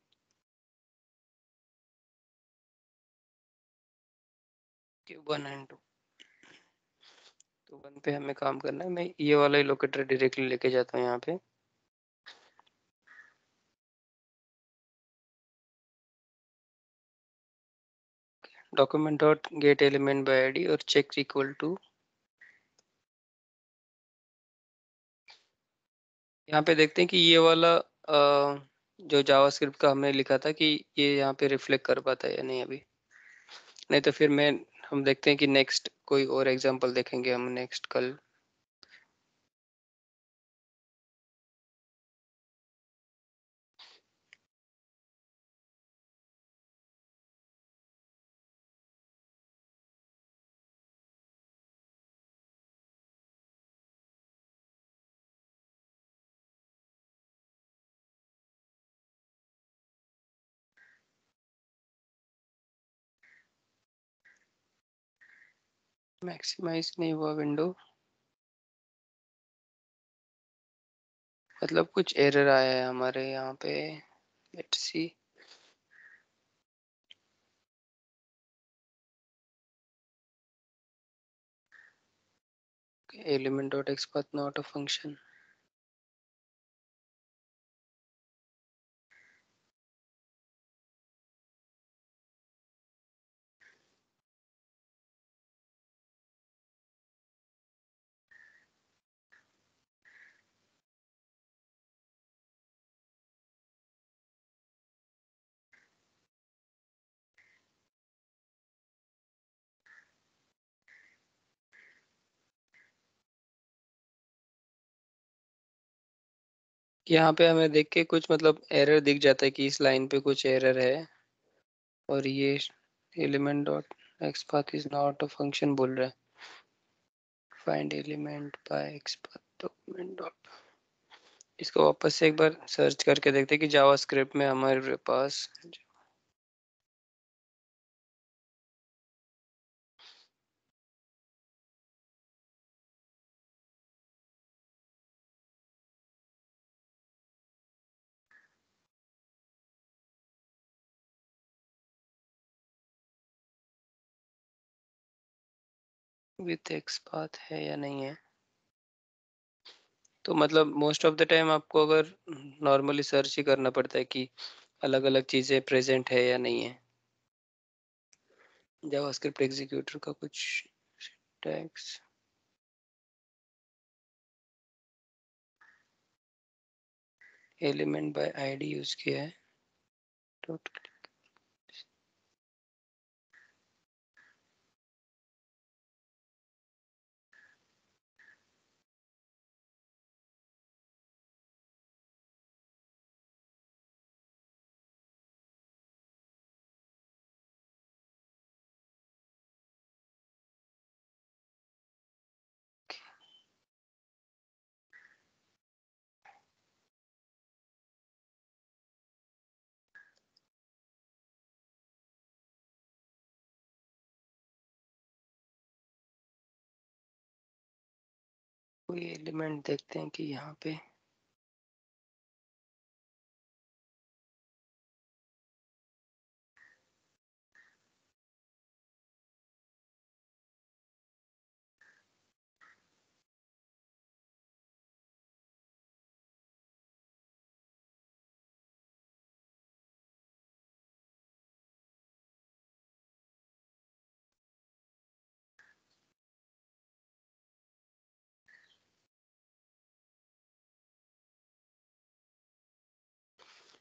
S1: के 1 एंड 2। तो 1 पे हमें काम करना है, मैं ये वाला ही लोकेटर डायरेक्टली लेके जाता हूँ यहाँ पे। Document dot get element by ID और चेक इक्वल टू, यहाँ पे देखते हैं कि ये वाला जो जावास्क्रिप्ट का हमने लिखा था कि ये यहाँ पे रिफ्लेक्ट कर पाता है या नहीं अभी। नहीं तो फिर हम देखते हैं कि नेक्स्ट कोई और एग्जांपल देखेंगे हम नेक्स्ट कल। मैक्सिमाइज नहीं हुआ विंडो, मतलब कुछ एरर आया है हमारे यहाँ पे। Let's see, element dot XPath not a function. यहाँ पे हमें देख के कुछ मतलब एरर दिख जाता है कि इस लाइन पे कुछ एरर है, और ये element dot XPath is not a function बोल रहा है। Find element by XPath document dot, इसको वापस से एक बार सर्च करके देखते हैं कि जावास्क्रिप्ट में हमारे पास विथ एक्सपाथ है या नहीं है। तो मतलब मोस्ट ऑफ द टाइम आपको अगर नॉर्मली सर्च ही करना पड़ता है कि अलग अलग चीजें प्रेजेंट है या नहीं है। जावास्क्रिप्ट एग्जीक्यूटर का कुछ tags, element by ID use किया है टोटल। कोई एलिमेंट देखते हैं कि यहाँ पे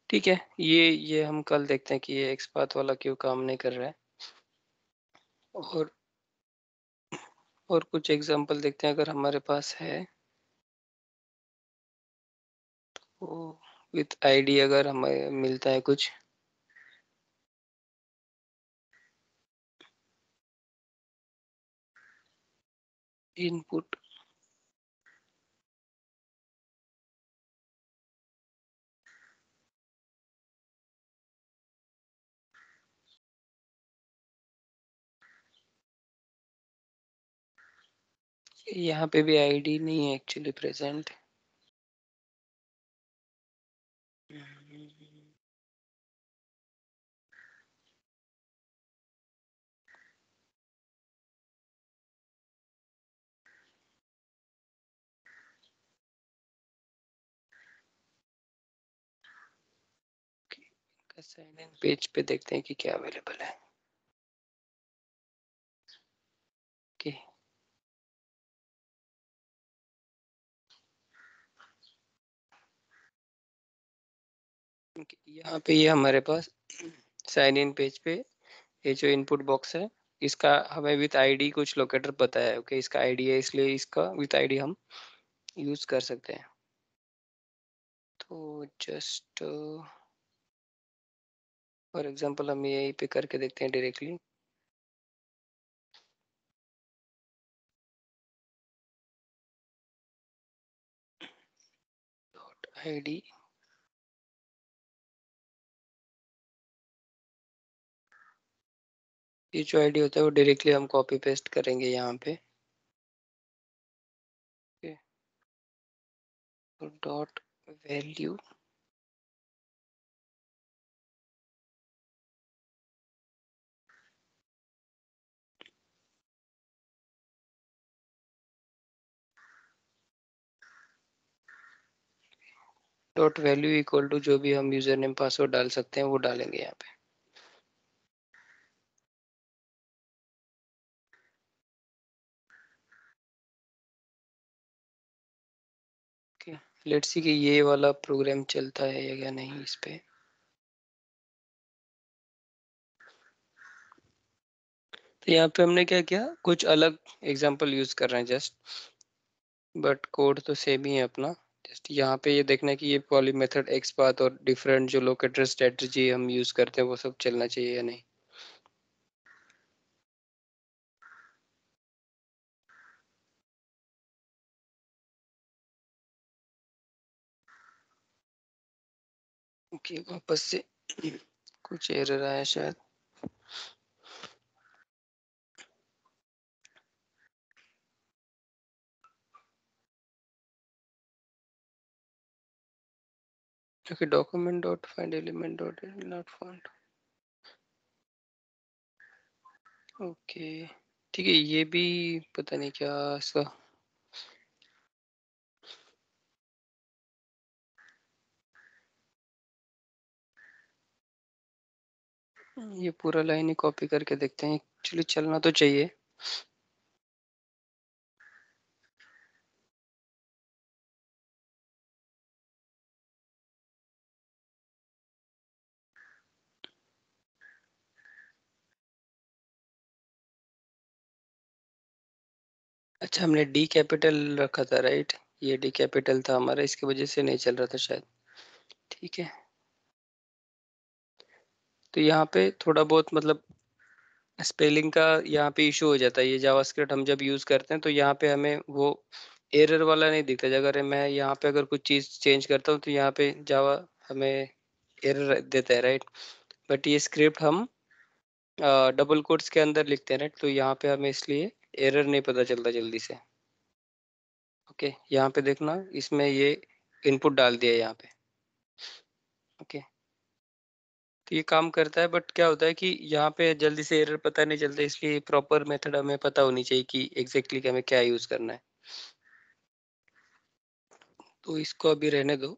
S1: ठीक है, ये हम कल देखते हैं कि ये एक्सपाथ वाला क्यों काम नहीं कर रहा है। और कुछ एग्जांपल देखते हैं अगर हमारे पास है तो, विथ आईडी अगर हमें मिलता है कुछ। इनपुट यहाँ पे भी आईडी नहीं है actually present. Sign in page पे देखते हैं कि क्या अवेलेबल है। ओके, यहाँ पे ये हमारे पास साइन इन पेज पे ये जो इनपुट बॉक्स है, इसका हमें विथ आईडी कुछ लोकेटर पता है। ओके, इसका आईडी है इसलिए इसका विथ आईडी हम यूज कर सकते हैं। तो जस्ट फॉर एग्जांपल हम यहीं पे करके देखते हैं डायरेक्टली। डॉट आईडी, ये जो आईडी होता है वो डायरेक्टली हम कॉपी पेस्ट करेंगे यहाँ पे। Dot value, dot value equal to जो भी हम यूजर नेम पासवर्ड डाल सकते हैं वो डालेंगे यहाँ पे। ओके, लेट्स सी कि ये वाला प्रोग्राम चलता है या नहीं इस पे। तो यहाँ पे हमने क्या किया, कुछ अलग एग्जांपल यूज कर रहे हैं जस्ट, बट कोड तो सेम ही है अपना। जस्ट यहाँ पे ये देखना है कि ये पॉली मेथड एक्सपाथ और डिफरेंट जो लोकेटर स्ट्रेटजी हम यूज करते हैं वो सब चलना चाहिए या नहीं। ओके, वापस से कुछ एरर आया शायद। Okay, document dot find element dot not found. Okay, ठीक है, ये भी पता नहीं क्या इसका। ये पूरा लाइन ही कॉपी करके देखते हैं, एक्चुअली चलना तो चाहिए। अच्छा, हमने डी कैपिटल रखा था राइट, ये डी कैपिटल था हमारा, इसकी वजह से नहीं चल रहा था शायद। ठीक है, तो यहाँ पे थोड़ा बहुत मतलब स्पेलिंग का यहाँ पे इशू हो जाता है। ये जावास्क्रिप्ट हम जब यूज करते हैं तो यहाँ पे हमें वो एरर वाला नहीं दिखता। अगर मैं यहाँ पे अगर कुछ चीज चेंज करता हूँ तो यहाँ पे जावा हमें एरर देता है राइट। बट ये स्क्रिप्ट हम डबल कोट्स के अंदर लिखते हैं राइट, तो यहाँ पे हमें इसलिए एरर नहीं पता चलता जल्दी से। ओके, यहाँ पे देखना, इसमें ये इनपुट डाल दिया यहाँ पे। ओके, तो ये काम करता है, बट क्या होता है कि यहाँ पे जल्दी से एरर पता नहीं चलता, इसलिए प्रॉपर मेथड हमें पता होनी चाहिए कि एग्जैक्टली हमें क्या यूज करना है। तो इसको अभी रहने दो।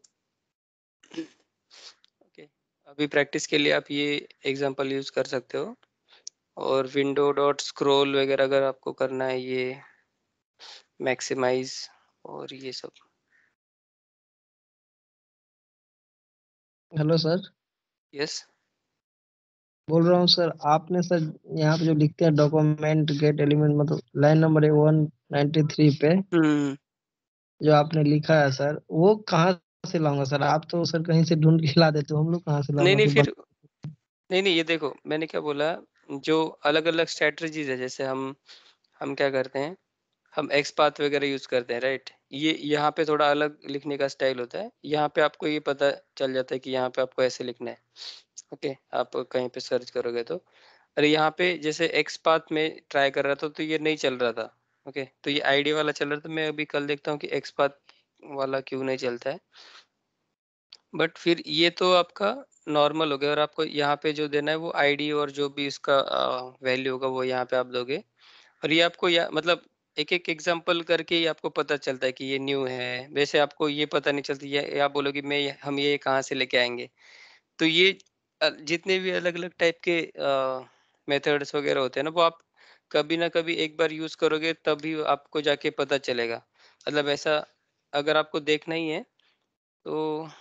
S1: ओके, अभी प्रैक्टिस के लिए आप ये एग्जांपल यूज कर सकते हो। और विंडो डॉट स्क्रॉल वगैरह अगर आपको करना है, ये मैक्सिमाइज और ये सब।
S3: Hello sir,
S1: yes.
S3: बोल रहा हूँ सर। आपने सर यहाँ पे जो लिखते हैं डॉक्यूमेंट गेट एलिमेंट, मतलब लाइन नंबर 193 पे जो आपने लिखा है सर, वो कहाँ से लाऊंगा सर? आप तो सर कहीं से ढूंढ के ला देते हो, हम लोग कहाँ से
S1: नहीं
S3: लाऊंगा
S1: नहीं
S3: फिर
S1: फिर नहीं नहीं, ये देखो मैंने क्या बोला, जो अलग अलग स्ट्रेटजीज है, जैसे हम क्या करते हैं, हम एक्स पाथ वगैरह यूज करते हैं, राइट। ये यहाँ पे थोड़ा अलग लिखने का स्टाइल होता है, यहाँ पे आपको ये पता चल जाता है कि यहाँ पे आपको ऐसे लिखना है। ओके, आप कहीं पे सर्च करोगे तो, अरे यहाँ पे जैसे एक्स पाथ में ट्राई कर रहा था तो ये नहीं चल रहा था। ओके, तो ये आईडी वाला चल रहा था, मैं अभी कल देखता हूँ कि एक्स पाथ वाला क्यों नहीं चलता है। बट फिर ये तो आपका नॉर्मल हो गया, और आपको यहाँ पे जो देना है वो आईडी और जो भी इसका वैल्यू होगा वो यहाँ पे आप दोगे। और ये आपको मतलब एक एक एग्जांपल करके ही आपको पता चलता है कि ये न्यू है। वैसे आपको ये पता नहीं चलती, ये आप बोलोगे हम ये कहाँ से लेके आएंगे। तो ये जितने भी अलग अलग टाइप के मेथड्स वगैरह होते हैं ना, वो आप कभी ना कभी एक बार यूज करोगे तभी आपको जाके पता चलेगा। मतलब ऐसा अगर आपको देखना ही है तो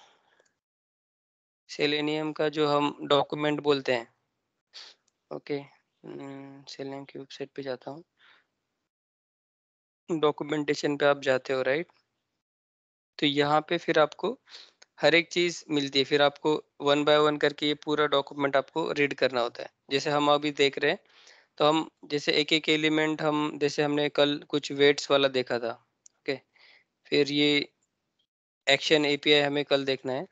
S1: सेलेनियम का जो हम डॉक्यूमेंट बोलते हैं, ओके, सेलेनियम की वेबसाइट पे जाता हूँ, डॉक्यूमेंटेशन पे आप जाते हो, राइट। तो यहाँ पे फिर आपको हर एक चीज मिलती है, फिर आपको वन बाय वन करके ये पूरा डॉक्यूमेंट आपको रीड करना होता है। जैसे हम अभी देख रहे हैं, तो हम जैसे एक एक एलिमेंट, हम जैसे हमने कल कुछ वेट्स वाला देखा था, ओके, फिर ये एक्शन एपीआई हमें कल देखना है।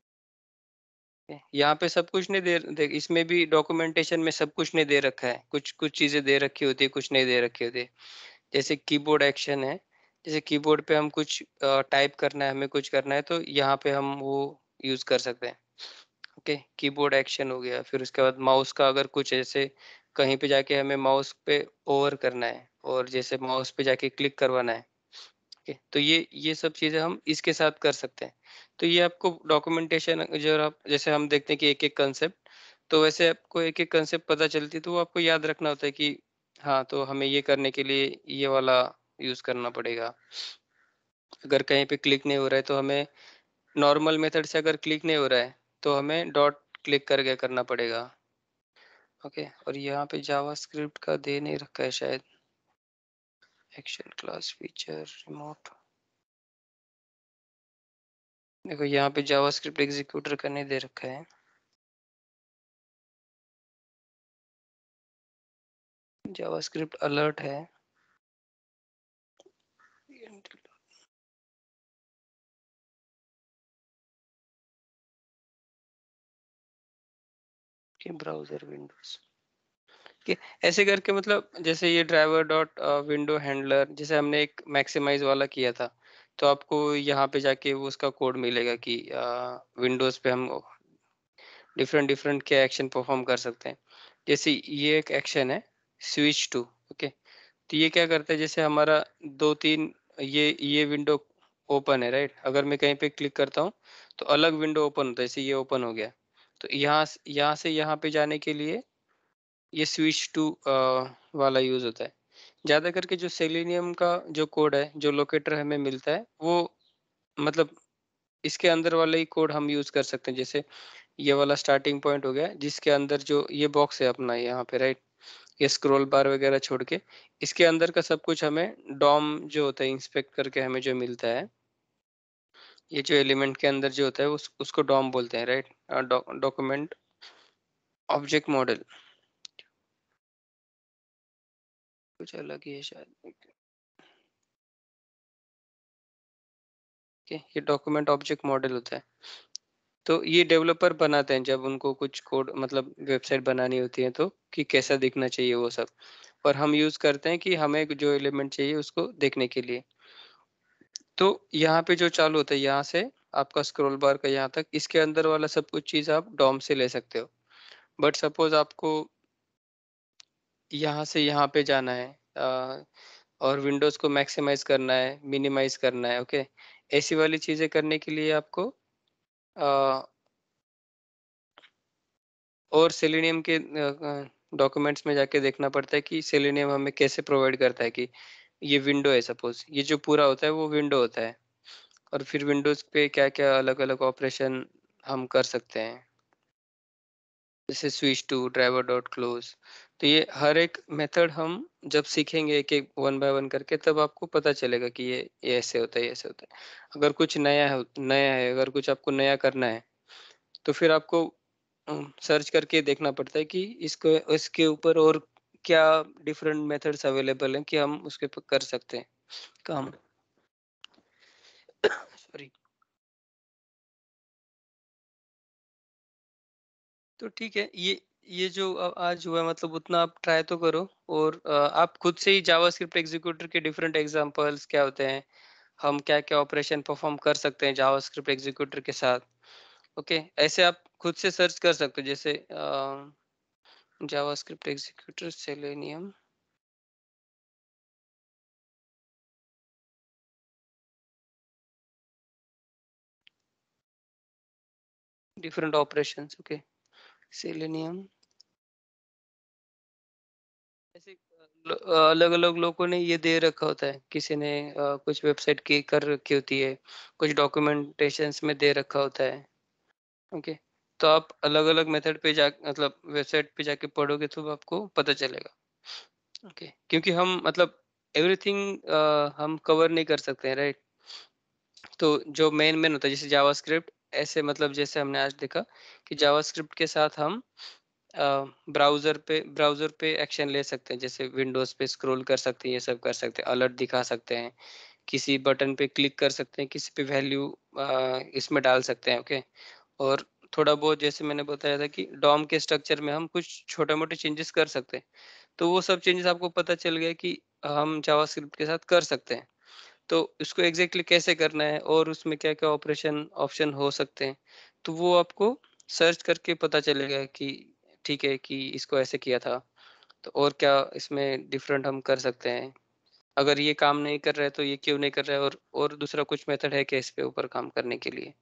S1: यहाँ पे सब कुछ नहीं देख, इसमें भी डॉक्यूमेंटेशन में सब कुछ नहीं दे रखा है, कुछ कुछ चीजें दे रखी होती है, कुछ नहीं दे रखी होती है। जैसे कीबोर्ड एक्शन है, जैसे कीबोर्ड पे हम कुछ टाइप करना है, हमें कुछ करना है, तो यहाँ पे हम वो यूज कर सकते हैं। ओके, कीबोर्ड एक्शन हो गया। फिर उसके बाद माउस का अगर कुछ ऐसे कहीं पे जाके हमें माउस पे ओवर करना है, और जैसे माउस पे जाके क्लिक करवाना है, ओके, तो ये सब चीजें हम इसके साथ कर सकते हैं। तो ये आपको डॉक्यूमेंटेशन, जो आप जैसे हम देखते हैं कि एक एक कंसेप्ट, तो वैसे आपको एक एक कंसेप्ट पता चलती है, तो वो आपको याद रखना होता है कि हाँ, तो हमें ये करने के लिए ये वाला यूज करना पड़ेगा। अगर कहीं पे क्लिक नहीं हो रहा है तो हमें नॉर्मल मेथड से, अगर क्लिक नहीं हो रहा है तो हमें डॉट क्लिक करके करना पड़ेगा। ओके, और यहाँ पे जावास्क्रिप्ट का दे नहीं रखा है शायद, एक्शन क्लास फीचर रिमोट। देखो यहाँ पे जावास्क्रिप्ट एग्जीक्यूटर का नहीं दे रखा है, जावास्क्रिप्ट अलर्ट है कि ब्राउजर विंडोज के ऐसे करके, मतलब जैसे ये ड्राइवर डॉट विंडो हैंडलर, जैसे हमने एक मैक्सिमाइज वाला किया था, तो आपको यहाँ पे जाके वो उसका कोड मिलेगा कि विंडोज पे हम डिफरेंट डिफरेंट क्या एक्शन परफॉर्म कर सकते हैं। जैसे ये एक एक्शन है, स्विच टू, ओके, तो ये क्या करता है, जैसे हमारा दो तीन ये विंडो ओपन है, राइट। अगर मैं कहीं पे क्लिक करता हूँ तो अलग विंडो ओपन होता है, जैसे ये ओपन हो गया, तो यहाँ से यहाँ पे जाने के लिए ये स्विच टू वाला यूज होता है। ज्यादा करके जो सेलेनियम का जो कोड है, जो लोकेटर हमें मिलता है, वो मतलब इसके अंदर वाला ही कोड हम यूज कर सकते हैं। जैसे ये वाला स्टार्टिंग पॉइंट हो गया, जिसके अंदर जो ये बॉक्स है अपना यहाँ पे, राइट, ये स्क्रॉल बार वगैरह छोड़ के इसके अंदर का सब कुछ हमें डॉम जो होता है इंस्पेक्ट करके हमें जो मिलता है, ये जो एलिमेंट के अंदर जो होता है उसको डॉम बोलते हैं, राइट। डॉक्यूमेंट ऑब्जेक्ट मॉडल, कुछ अलग ही है शायद। ये डॉक्यूमेंट ऑब्जेक्ट मॉडल होता है। तो ये डेवलपर बनाते हैं जब उनको कुछ कोड, मतलब वेबसाइट बनानी होती है, तो कि कैसा दिखना चाहिए वो सब, और हम यूज करते हैं कि हमें जो एलिमेंट चाहिए उसको देखने के लिए। तो यहाँ पे जो चालू होता है, यहाँ से आपका स्क्रॉल बार का यहाँ तक, इसके अंदर वाला सब कुछ चीज आप डॉम से ले सकते हो। बट सपोज आपको यहाँ से यहाँ पे जाना है, और विंडोज को मैक्सिमाइज करना है, मिनिमाइज करना है, ओके, ऐसी वाली चीजें करने के लिए आपको और सेलेनियम के डॉक्यूमेंट्स में जाके देखना पड़ता है कि सेलेनियम हमें कैसे प्रोवाइड करता है कि ये विंडो है, सपोज ये जो पूरा होता है वो विंडो होता है, और फिर विंडोज पे क्या क्या अलग अलग ऑपरेशन हम कर सकते हैं, जैसे switch to driver dot close. तो ये हर एक मेथड हम जब सीखेंगे एक एक वन बाय वन करके, तब आपको पता चलेगा कि ये ऐसे होता है, ये ऐसे होता है। अगर कुछ नया है, अगर कुछ आपको नया करना है, तो फिर आपको सर्च करके देखना पड़ता है कि इसको इसके ऊपर और क्या डिफरेंट मेथड्स अवेलेबल हैं कि हम उसके ऊपर कर सकते हैं काम। सॉरी। तो ठीक है, ये जो आज हुआ, मतलब उतना आप ट्राई तो करो, और आप खुद से ही जावास्क्रिप्ट एग्जीक्यूटर के डिफरेंट एग्जांपल्स क्या होते हैं, हम क्या क्या ऑपरेशन परफॉर्म कर सकते हैं जावास्क्रिप्ट एग्जीक्यूटर के साथ, ओके, ऐसे आप खुद से सर्च कर सकते हो, जैसे JavaScript executor Selenium different operations, okay, Selenium. ऐसे अलग अलग लोगों ने ये दे रखा होता है, किसी ने कुछ वेबसाइट की कर रखी होती है, कुछ डॉक्यूमेंटेशंस में दे रखा होता है, ओके। तो आप अलग अलग मेथड पे जा, मतलब वेबसाइट पे जाके पढ़ोगे तो आपको पता चलेगा, ओके, क्योंकि हम मतलब एवरीथिंग हम कवर नहीं कर सकते हैं, राइट। तो जो मेन मेन होता है जैसे जावास्क्रिप्ट, ऐसे मतलब जैसे हमने आज देखा कि जावास्क्रिप्ट के साथ हम ब्राउजर पे एक्शन ले सकते हैं, जैसे विंडोज पे स्क्रॉल कर सकते हैं, ये सब कर सकते हैं, अलर्ट दिखा सकते हैं, किसी बटन पे क्लिक कर सकते हैं, किसी पे वैल्यू इसमें डाल सकते हैं, ओके। और थोड़ा बहुत जैसे मैंने बताया था कि डॉम के स्ट्रक्चर में हम कुछ छोटे मोटे चेंजेस कर सकते हैं, तो वो सब चेंजेस आपको पता चल गया कि हम जावास्क्रिप्ट के साथ कर सकते हैं। तो इसको एग्जैक्टली कैसे करना है और उसमें क्या क्या ऑपरेशन ऑप्शन हो सकते हैं, तो वो आपको सर्च करके पता चलेगा कि ठीक है कि इसको ऐसे किया था, तो और क्या इसमें डिफरेंट हम कर सकते हैं, अगर ये काम नहीं कर रहा है तो ये क्यों नहीं कर रहा है, और दूसरा कुछ मेथड है क्या इस पे ऊपर काम करने के लिए।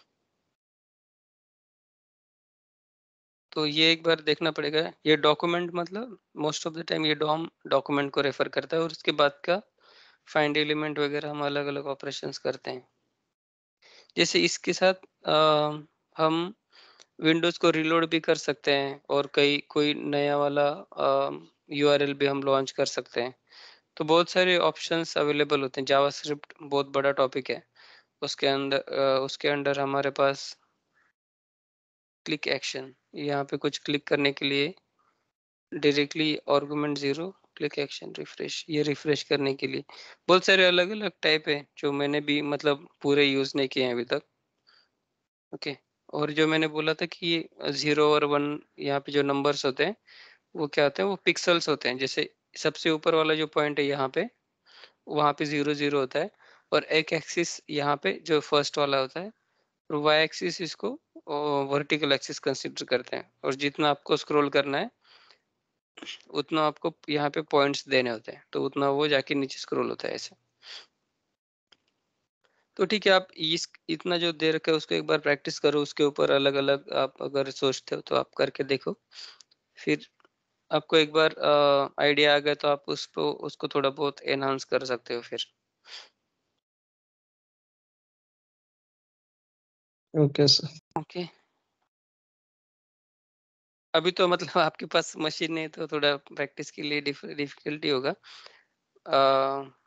S1: तो ये एक बार देखना पड़ेगा। ये डॉक्यूमेंट मतलब मोस्ट ऑफ द टाइम ये डॉम डॉक्यूमेंट को रेफर करता है, और उसके बाद का फाइंड एलिमेंट वगैरह हम अलग अलग ऑपरेशंस करते हैं। जैसे इसके साथ हम विंडोज को रिलोड भी कर सकते हैं, और कोई नया वाला यूआरएल भी हम लॉन्च कर सकते हैं। तो बहुत सारे ऑप्शंस अवेलेबल होते हैं। जावास्क्रिप्ट बहुत बड़ा टॉपिक है, उसके अंडर हमारे पास क्लिक एक्शन, यहाँ पे कुछ क्लिक करने के लिए directly argument 0 click action refresh, ये रिफ्रेश करने के लिए बहुत सारे अलग अलग टाइप है जो मैंने भी मतलब पूरे यूज नहीं किए हैं अभी तक, ओके। और जो मैंने बोला था कि ये 0 और 1 यहाँ पे जो नंबर्स होते हैं वो क्या होते हैं, वो पिक्सल्स होते हैं। जैसे सबसे ऊपर वाला जो पॉइंट है यहाँ पे, वहाँ पे 0 0 होता है, और एक एक्सिस यहाँ पे जो फर्स्ट वाला होता है, और वाई एक्सिस इसको वर्टिकल एक्सिस कंसिडर करते हैं, और जितना आपको स्क्रॉल करना है उतना आपको यहाँ पे पॉइंट्स देने होते हैं, तो उतना वो जाके नीचे स्क्रॉल होता है ऐसे। तो ठीक है, आप इस इतना जो दे रखा है उसको एक बार प्रैक्टिस करो, उसके ऊपर अलग अलग आप अगर सोचते हो तो आप करके देखो, फिर आपको एक बार आइडिया आ गया तो आप उसको थोड़ा बहुत एनहांस कर सकते हो फिर।
S3: Okay sir.
S1: ओके, अभी तो मतलब आपके पास मशीन नहीं तो थोड़ा प्रैक्टिस के लिए डिफिकल्टी होगा।